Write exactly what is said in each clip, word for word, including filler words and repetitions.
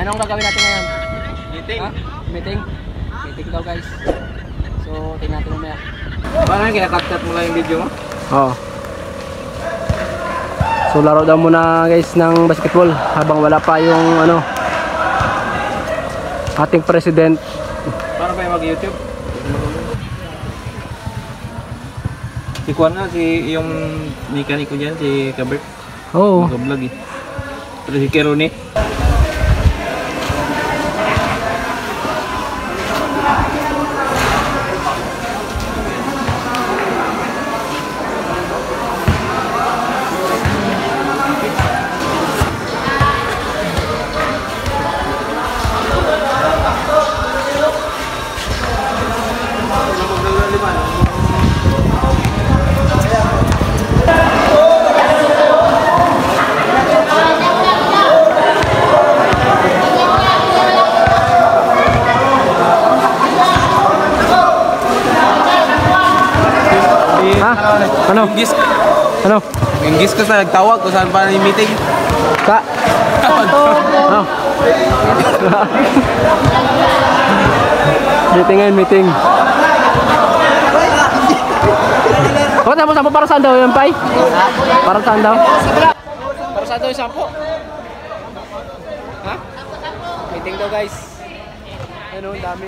Anong gagawin natin ngayon? Meeting. Ha? Meeting? Meeting daw guys. So, tingnan natin mamaya. Parang kinakapchat mo lang yung video mo? Oo. So, laro daw muna guys ng basketball habang wala pa yung ano ating president. Paano kayo mag-YouTube? Si Kwan nga, si yung mekaniko dyan, si Kabert. Oo. Mag-vlog eh. Pero si Kerone. Ano? Inggis. Ano? Inggis ka sa nagtawag kung saan pa yung meeting. Ka? Ano? Meeting ngayon, meeting. O, sampo-sampo para saan daw yan, Pai? Para saan daw? Para saan daw yung sampo? Ha? Meeting daw, guys. Ano, ang dami.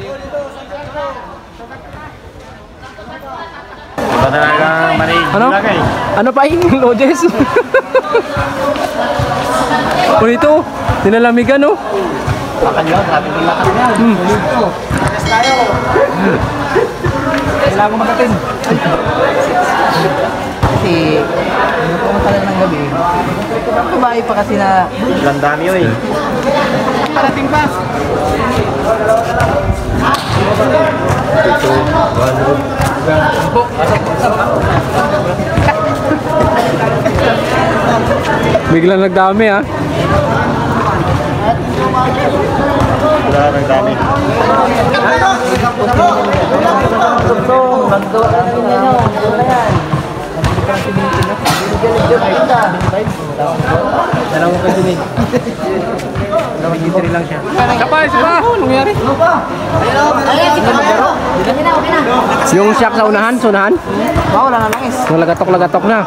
Iba talaga manig. Ano? Ano pa yung Lojes? O ito, nilalamigan no? Lakad yun, grabe yung lakad yan. Hmm. Yes tayo. Kailangan ko magatin. Kasi, ano po nga pala ng gabi, kumain pa kasi na... Ilang dami yun eh. Parating pa! Ito, one, Biglang nagdami ah. wala nagdami. Dalawang kasi din. Dalawang gitri lang siya. Sapa, sapa! Ano nangyari? Yung siyak sa unahan, sa unahan? Oo, wala na langis. Yung lagatok-lagatok na.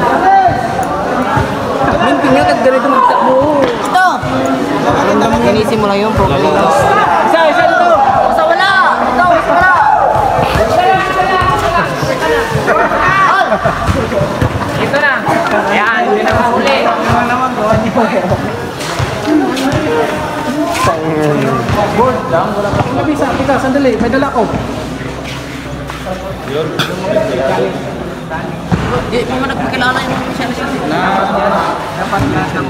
Minti nga, kahit ganito magtakbo. Ito! Inisin mo lang yung problem. Isa, isa dito! Basta wala! Ito, basta wala! Ito na! Ayan, hindi na mahuli. Board lang, wala ka. Mabisa, kita, sandali, may dala ko. Yun. Di mo man nagpakilala yung mga siya na siya. Dapat na ng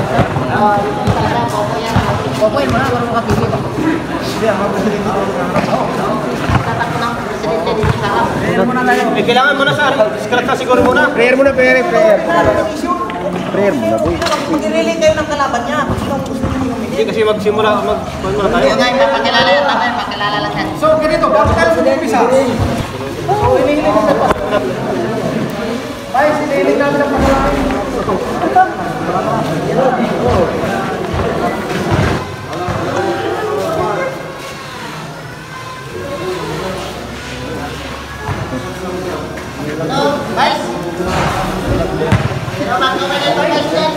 Popoy mo na, wala mo kapigil. Hindi, ang mabili dito. Tatakbo ng presidente dito sa harap. Eh, kailangan mo na sa scratch ka siguro muna. Prayer muna, prayer, prayer. Prayer muna, boy. Maglilink kayo ng kalaban niya. Sino ang gusto niyo yung Hindi kasi magsimula, mag muna tayo. Yung ngayon, magpakilala yung tama yung pagkilala lang yan. So, ganito, bakit tayo mag-umpisa? So, inihiling natin pa. Ay, sinihiling namin ang pakalain. Guys! Sino mag-comment ito guys yan?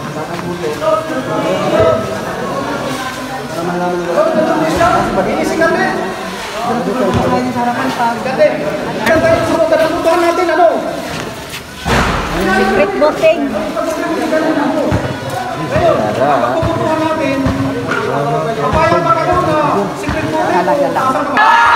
Mag-iising kami. Kate, ikan tayo sa mga katakutan natin, ano? Secret voting. Katakutan natin. Papayag pa kayo na secret voting.